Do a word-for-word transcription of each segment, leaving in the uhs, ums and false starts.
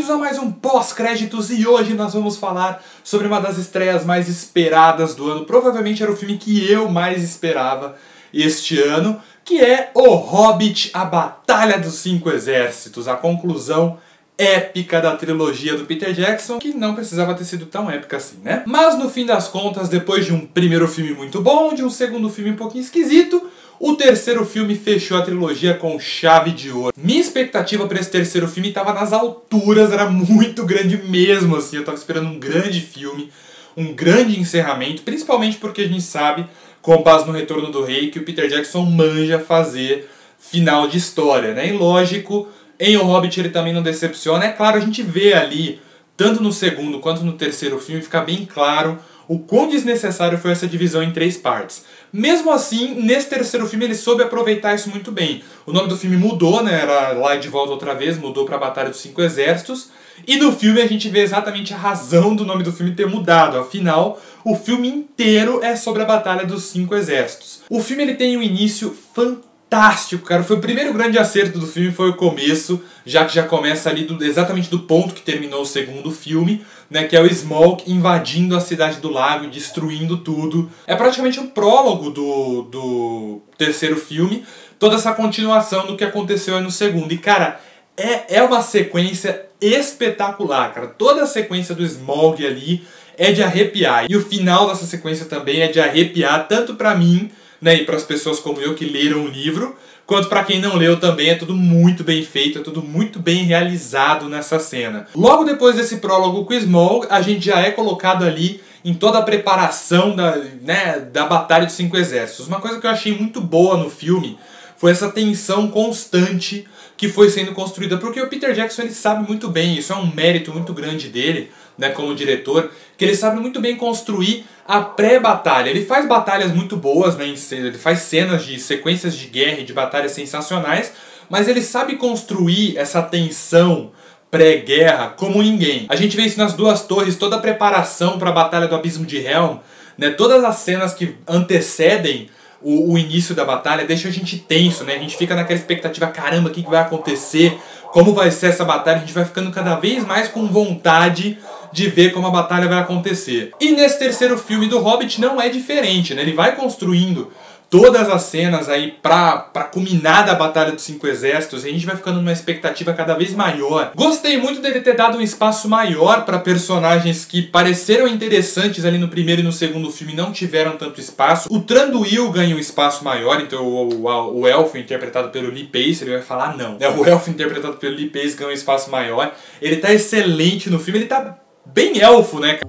Bem-vindos a mais um pós-créditos e hoje nós vamos falar sobre uma das estreias mais esperadas do ano. Provavelmente era o filme que eu mais esperava este ano, que é O Hobbit, a Batalha dos Cinco Exércitos, a conclusão épica da trilogia do Peter Jackson, que não precisava ter sido tão épica assim, né? Mas no fim das contas, depois de um primeiro filme muito bom, de um segundo filme um pouquinho esquisito, o terceiro filme fechou a trilogia com chave de ouro. Minha expectativa para esse terceiro filme estava nas alturas, era muito grande mesmo, assim. Eu estava esperando um grande filme, um grande encerramento, principalmente porque a gente sabe, com base no Retorno do Rei, que o Peter Jackson manja fazer final de história, né? E lógico, em O Hobbit ele também não decepciona. É claro, a gente vê ali, tanto no segundo quanto no terceiro filme, fica bem claro o quão desnecessário foi essa divisão em três partes. Mesmo assim, nesse terceiro filme ele soube aproveitar isso muito bem. O nome do filme mudou, né? Era Lá e de Volta Outra Vez, mudou para Batalha dos Cinco Exércitos. E no filme a gente vê exatamente a razão do nome do filme ter mudado. Afinal, o filme inteiro é sobre a Batalha dos Cinco Exércitos. O filme ele tem um início fantástico. Fantástico, cara. Foi o primeiro grande acerto do filme, foi o começo, já que já começa ali do, exatamente do ponto que terminou o segundo filme, né, que é o Smaug invadindo a Cidade do Lago e destruindo tudo. É praticamente um prólogo do, do terceiro filme, toda essa continuação do que aconteceu aí no segundo. E, cara, é, é uma sequência espetacular, cara. Toda a sequência do Smaug ali é de arrepiar. E o final dessa sequência também é de arrepiar, tanto pra mim, né, e para as pessoas como eu que leram o livro, quanto para quem não leu também. É tudo muito bem feito, é tudo muito bem realizado nessa cena. Logo depois desse prólogo com o Smaug, a gente já é colocado ali em toda a preparação da, né, da Batalha dos Cinco Exércitos. Uma coisa que eu achei muito boa no filme foi essa tensão constante que foi sendo construída, porque o Peter Jackson ele sabe muito bem, isso é um mérito muito grande dele, né, como diretor, que ele sabe muito bem construir a pré-batalha. Ele faz batalhas muito boas, né, ele faz cenas de sequências de guerra e de batalhas sensacionais, mas ele sabe construir essa tensão pré-guerra como ninguém. A gente vê isso nas Duas Torres, toda a preparação para a Batalha do Abismo de Helm, né, todas as cenas que antecedem O, o início da batalha deixa a gente tenso, né? A gente fica naquela expectativa, caramba, o que, que vai acontecer? Como vai ser essa batalha? A gente vai ficando cada vez mais com vontade de ver como a batalha vai acontecer. E nesse terceiro filme do Hobbit não é diferente, né? Ele vai construindo todas as cenas aí pra, pra culminar da Batalha dos Cinco Exércitos, e a gente vai ficando numa expectativa cada vez maior. Gostei muito dele ter dado um espaço maior para personagens que pareceram interessantes ali no primeiro e no segundo filme, não tiveram tanto espaço. O Thranduil ganha um espaço maior, então o, o, o elfo interpretado pelo Lee Pace, ele vai falar não. É, o elfo interpretado pelo Lee Pace ganha um espaço maior. Ele tá excelente no filme, ele tá bem elfo, né?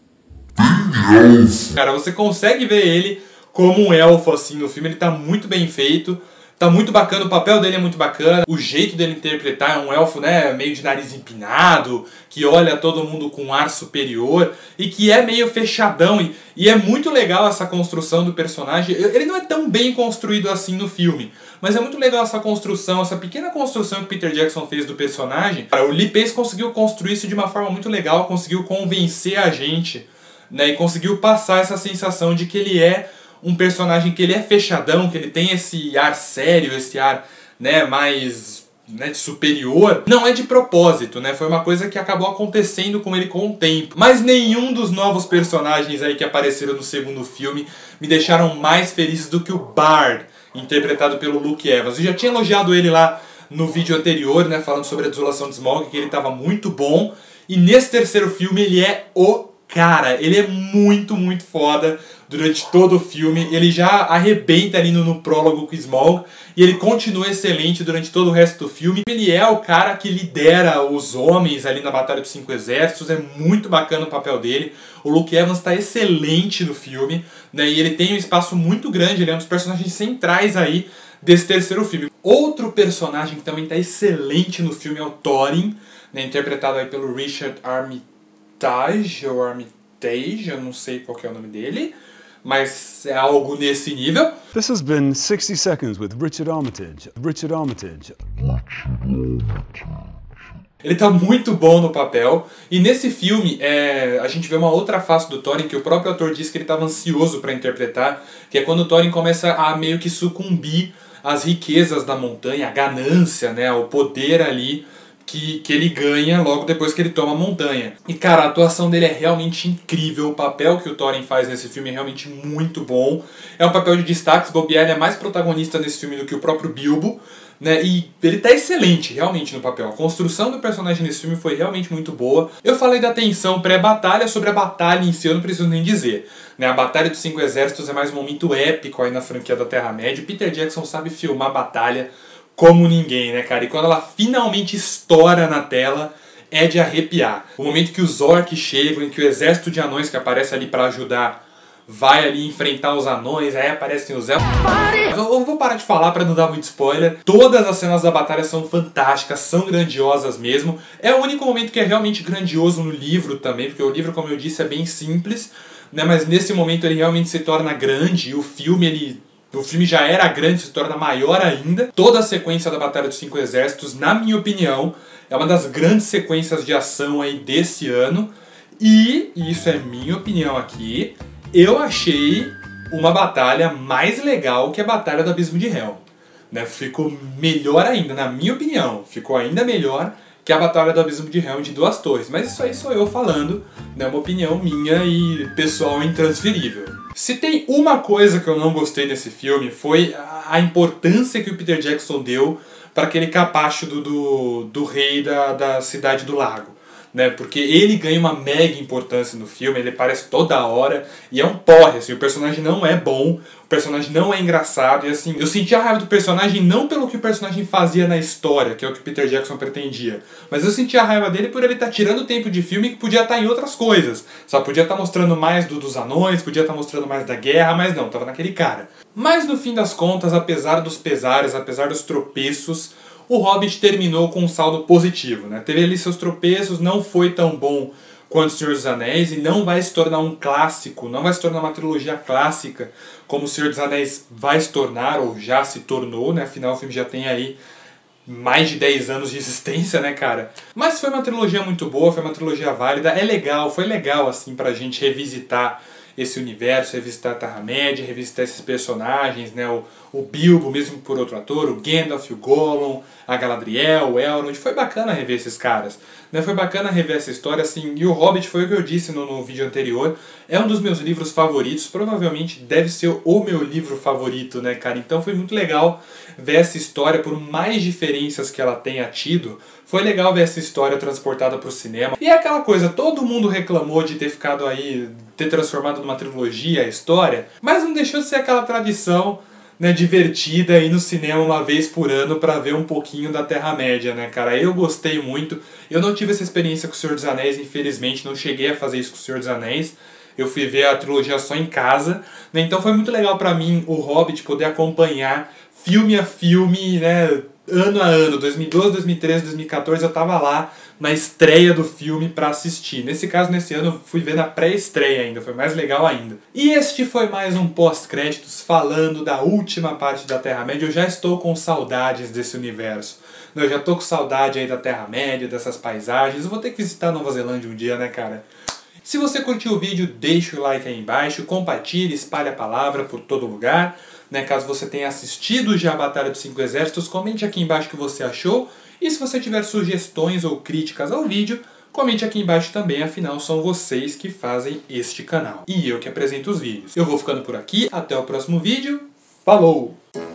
Bem elfo. Cara, você consegue ver ele como um elfo assim no filme, ele tá muito bem feito, tá muito bacana, o papel dele é muito bacana, o jeito dele interpretar é um elfo, né, meio de nariz empinado, que olha todo mundo com um ar superior e que é meio fechadão, e, e é muito legal essa construção do personagem. Ele não é tão bem construído assim no filme, mas é muito legal essa construção, essa pequena construção que Peter Jackson fez do personagem. O Lee Pace conseguiu construir isso de uma forma muito legal, conseguiu convencer a gente, né, e conseguiu passar essa sensação de que ele é um personagem que ele é fechadão, que ele tem esse ar sério, esse ar, né, mais, né, superior. Não é de propósito, né? Foi uma coisa que acabou acontecendo com ele com o tempo. Mas nenhum dos novos personagens aí que apareceram no segundo filme me deixaram mais felizes do que o Bard, interpretado pelo Luke Evans. Eu já tinha elogiado ele lá no vídeo anterior, né, falando sobre a Desolação de Smaug, que ele estava muito bom. E nesse terceiro filme ele é o cara, ele é muito, muito foda durante todo o filme. Ele já arrebenta ali no, no prólogo com o Smaug e ele continua excelente durante todo o resto do filme. Ele é o cara que lidera os homens ali na Batalha dos Cinco Exércitos, é muito bacana o papel dele. O Luke Evans está excelente no filme, né? E ele tem um espaço muito grande, ele é um dos personagens centrais aí desse terceiro filme. Outro personagem que também está excelente no filme é o Thorin, né? Interpretado aí pelo Richard Armitage, ou Armitage, eu não sei qual que é o nome dele, mas é algo nesse nível. This has been sixty seconds with Richard Armitage. Richard Armitage. Ele tá muito bom no papel. E nesse filme, é, a gente vê uma outra face do Thorin que o próprio ator disse que ele estava ansioso para interpretar, que é quando o Thorin começa a meio que sucumbir às riquezas da montanha, a ganância, né, o poder ali Que, que ele ganha logo depois que ele toma a montanha. E cara, a atuação dele é realmente incrível, o papel que o Thorin faz nesse filme é realmente muito bom. É um papel de destaque, bobear, ele é mais protagonista nesse filme do que o próprio Bilbo, né? E ele tá excelente realmente no papel. A construção do personagem nesse filme foi realmente muito boa. Eu falei da tensão pré-batalha, sobre a batalha em si eu não preciso nem dizer, né? A Batalha dos Cinco Exércitos é mais um momento épico aí na franquia da Terra-média. O Peter Jackson sabe filmar a batalha como ninguém, né, cara? E quando ela finalmente estoura na tela, é de arrepiar. O momento que os orcs chegam, em que o exército de anões que aparece ali pra ajudar vai ali enfrentar os anões, aí aparecem os elfos. Eu vou parar de falar pra não dar muito spoiler. Todas as cenas da batalha são fantásticas, são grandiosas mesmo. É o único momento que é realmente grandioso no livro também, porque o livro, como eu disse, é bem simples, né? Mas nesse momento ele realmente se torna grande, e o filme, ele... O filme já era grande, se torna maior ainda. Toda a sequência da Batalha dos Cinco Exércitos, na minha opinião, é uma das grandes sequências de ação aí desse ano. E, e isso é minha opinião aqui, eu achei uma batalha mais legal que a Batalha do Abismo de Helm, né? Ficou melhor ainda, na minha opinião. Ficou ainda melhor que a Batalha do Abismo de Helm de Duas Torres. Mas isso aí sou eu falando, né? Uma opinião minha e pessoal intransferível. Se tem uma coisa que eu não gostei desse filme, foi a importância que o Peter Jackson deu para aquele capacho do, do, do rei da, da Cidade do Lago, né? Porque ele ganha uma mega importância no filme, ele aparece toda hora e é um porre, assim, o personagem não é bom, o personagem não é engraçado, e assim, eu senti a raiva do personagem não pelo que o personagem fazia na história, que é o que o Peter Jackson pretendia, mas eu senti a raiva dele por ele estar tá tirando tempo de filme que podia estar tá em outras coisas, só podia estar tá mostrando mais do, dos anões, podia estar tá mostrando mais da guerra, mas não, tava naquele cara. Mas no fim das contas, apesar dos pesares, apesar dos tropeços, o Hobbit terminou com um saldo positivo, né? Teve ali seus tropeços, não foi tão bom quanto O Senhor dos Anéis e não vai se tornar um clássico, não vai se tornar uma trilogia clássica como O Senhor dos Anéis vai se tornar, ou já se tornou, né? Afinal o filme já tem aí mais de dez anos de existência, né, cara? Mas foi uma trilogia muito boa, foi uma trilogia válida, é legal, foi legal, assim, pra gente revisitar esse universo, revisitar a Terra-média, revisitar esses personagens, né? O, o Bilbo, mesmo por outro ator, o Gandalf, o Gollum, a Galadriel, o Elrond. Foi bacana rever esses caras, né? Foi bacana rever essa história, assim. E o Hobbit, foi o que eu disse no, no vídeo anterior, é um dos meus livros favoritos, provavelmente deve ser o meu livro favorito, né, cara? Então foi muito legal ver essa história, por mais diferenças que ela tenha tido, foi legal ver essa história transportada para o cinema. E é aquela coisa, todo mundo reclamou de ter ficado aí, ter transformado numa trilogia a história, mas não deixou de ser aquela tradição, né, divertida, ir no cinema uma vez por ano para ver um pouquinho da Terra-média, né, cara? Eu gostei muito. Eu não tive essa experiência com O Senhor dos Anéis, infelizmente, não cheguei a fazer isso com O Senhor dos Anéis. Eu fui ver a trilogia só em casa, né? Então foi muito legal para mim, o Hobbit, poder acompanhar filme a filme, né, ano a ano, dois mil e doze, dois mil e treze, dois mil e quatorze, eu tava lá na estreia do filme pra assistir. Nesse caso, nesse ano, eu fui ver na pré-estreia ainda, foi mais legal ainda. E este foi mais um pós-créditos falando da última parte da Terra-média. Eu já estou com saudades desse universo. Eu já tô com saudade aí da Terra-média, dessas paisagens. Eu vou ter que visitar Nova Zelândia um dia, né, cara? Se você curtiu o vídeo, deixa o like aí embaixo, compartilhe, espalhe a palavra por todo lugar. Né, caso você tenha assistido já a Batalha dos Cinco Exércitos, comente aqui embaixo o que você achou. E se você tiver sugestões ou críticas ao vídeo, comente aqui embaixo também, afinal são vocês que fazem este canal. E eu que apresento os vídeos. Eu vou ficando por aqui, até o próximo vídeo. Falou!